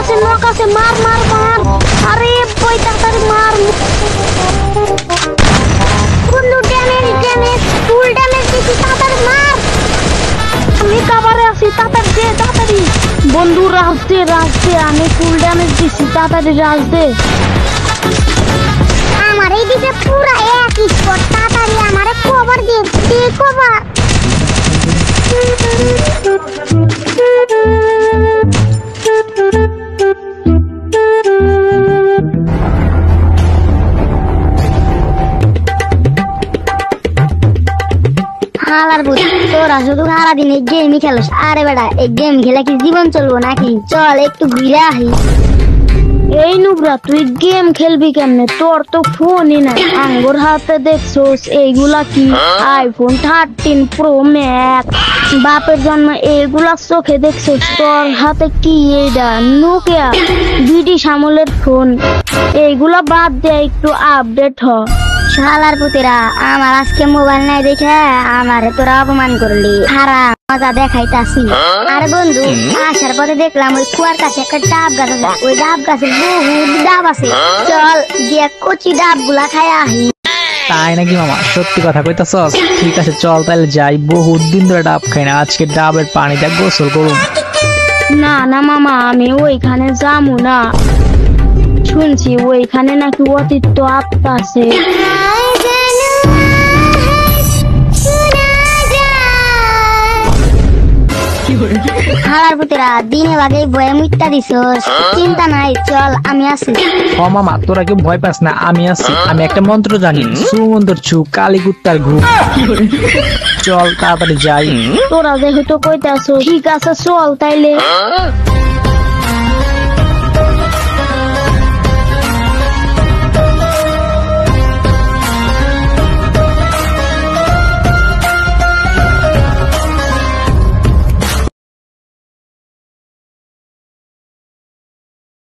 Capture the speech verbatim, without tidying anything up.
আছে নক আছে, মার মার মার। আরে বই তাড়াতাড়ি মার বন্ধু। ড্যামেজ ড্যামেজ ফুল ড্যামেজ দিছি, তাড়াতাড়ি মার। আমি কভারে আছি, তাড়াতাড়ি দে তাড়াতাড়ি। বন্ধু রাজ দে রাজ দে, আমি ফুল ড্যামেজ দিছি, তাড়াতাড়ি রাজ দে। আমার এইদিকে পুরা এক স্পট, তাড়াতাড়ি আমারে কভার দে দে কভার। হালার বুঝ, তোরা শুধু সারাদিন এই গেমই খেলোস। আরে বেটা, এই গেম খেলে কি জীবন চলবো নাকি? চল একটু ঘুরে আসি। এই নুবরা, তুই গেম খেলবি কেমনে? তোর তো ফোনই নাই। আঙ্গুর হাতে দেখছোস এইগুলা কি? IPhone thirteen pro max. বাপের জন্ম এইগুলা চোখে দেখছোস? তোর হাতে কি এইটা? নোকিয়া ব্রিটিশ আমলের ফোন। এইগুলা বাদ দে, একটু আপডেট হ। শালার পুতেরা, আমার আজকে মোবাইল নাই দেখে আমারে তোরা অপমান করলি। হারা মজা দেখাইতাছি। আর বন্ধু, আসার পথে দেখলাম ওই কুয়ার কাছে একটা ডাব গাছ আছে। ওই ডাব গাছে বহুত ডাব আছে। চল গিয়ে কচি ডাব গুলা খাই আহি। তাই নাকি মামা? সত্যি কথা কইতাছস? ঠিক আছে চল তাহলে যাই। বহুত দিন ধরে ডাব খাই না, আজকে ডাবের পানিতে গোসল করুম। না না মামা, আমি ওইখানে যাবো না। শুনছি ওইখানে নাকি অতীত আত্মা আছে। হালার পুতেরা, দিনে ভাগে বয়ে মুইতা দিছস। চিন্তা নাই, চল আমি আছি। ও মামা, তোরা কেউ ভয় পাস না, আমি আছি। আমি একটা মন্ত্র জানি, সুমন্ত্র ছু কালী কুত্তার ঘুম। চল তাড়াতাড়ি যাই। তোরা যেহেতু কইতাছ, ঠিক আছে চল তাইলে।